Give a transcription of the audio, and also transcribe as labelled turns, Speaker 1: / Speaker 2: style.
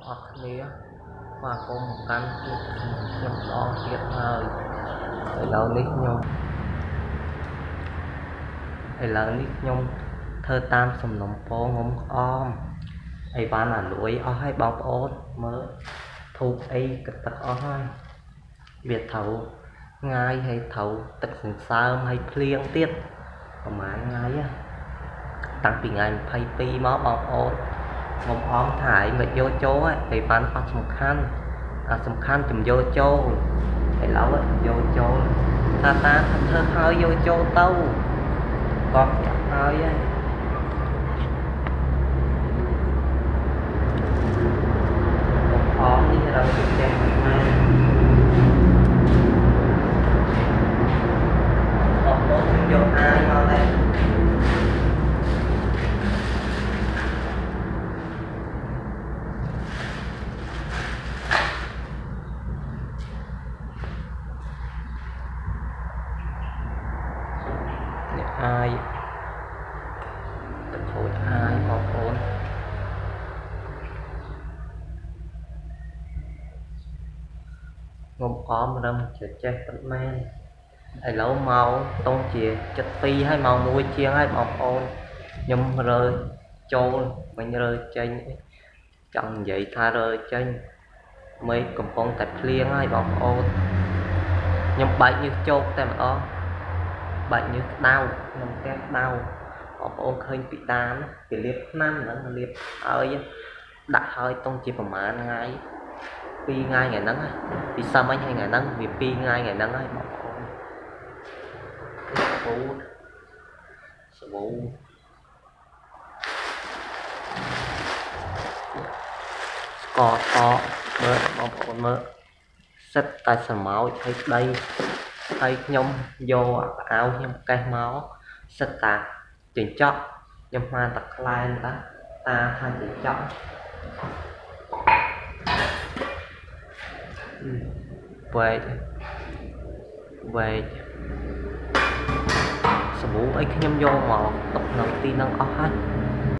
Speaker 1: អស់គ្នាបាទកុំកាន់ទៀតខ្ញុំដងទៀតហើយឥឡូវនេះខ្ញុំធ្វើតាមសំណុំពរងំក្អមអីវ៉ាន់អាលួយអស់ហើយបងប្អូនមើលធូបអីក៏ទឹកអស់ហើយវាត្រូវងាយហើយត្រូវទឹកសន្សើមហើយភ្លៀងទៀតប្រហែលថ្ងៃតាំងពីថ្ងៃ22មកបងប្អូនខ្ញុំអមថាឯងមិនយកចូលឯវ៉ាន់អត់សំខាន់សំខាន់ជំយកចូលឥឡូវយកចូលថាតាធ្វើហើយយកចូលទៅគាត់ប្រាប់ហើយខ្ញុំអមនេះเราទៅចេះមែនអត់មកយកអាយមកដែរអាយទៅខូចអាយបងប្អូនងំអមរឹមចេះពិតមែនឥឡូវមកតុងជា7:02ហើយម៉ោង1ជាងហើយបងប្អូនខ្ញុំរើចូលវិញរើចេញចង់និយាយថារើចេញមេឃកំពុងតែភ្លៀងហើយបងប្អូនខ្ញុំបែកញើសជោគតែម្ដងបាច់ញើសដៅក្នុងផ្ទះដៅបងប្អូនឃើញពីដានគេលាបថ្នាំហ្នឹងលាបហើយដាក់ហើយតុងជាប្រហែលថ្ងៃ2ថ្ងៃហ្នឹងពីសឹមអញថ្ងៃហ្នឹងវា2ថ្ងៃហ្នឹងហើយបងប្អូនសាប៊ូស្ករសមើលបងប្អូនមើលសិតតែស្រមោចហើយដីហើយខ្ញុំយកអាវខ្ញុំកេះមកសិតតាចិញ្ចក់ខ្ញុំមកតាខ្លែងតាថាចិញ្ចក់វែកសាប៊ូអីខ្ញុំយកមកទុកនៅទីហ្នឹងអស់ហើយ